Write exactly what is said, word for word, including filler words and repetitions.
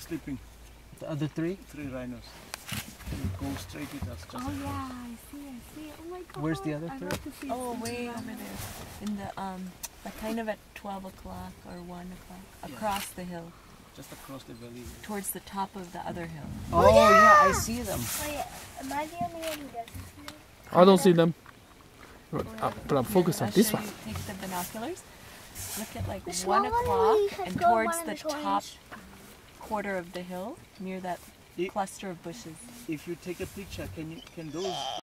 sleeping. The other three? Three rhinos. They go straight with us. Oh yeah, I see, I see. Oh my god. Where's the other I'd three? love to see Oh, some way rhinos. over there. In the, um, like kind of at twelve o'clock or one o'clock. Across the hill. Just across the valley. Towards the top of the other hill. Oh, yeah, I see them. Wait, am I the only one who doesn't see them? I don't see them. But, uh, but I'm focused on I'll this show one. you, take the binoculars. Look at like The small one one o'clock we had and go towards one the and the top orange. quarter of the hill near that It- cluster of bushes. If you take a picture, can you can those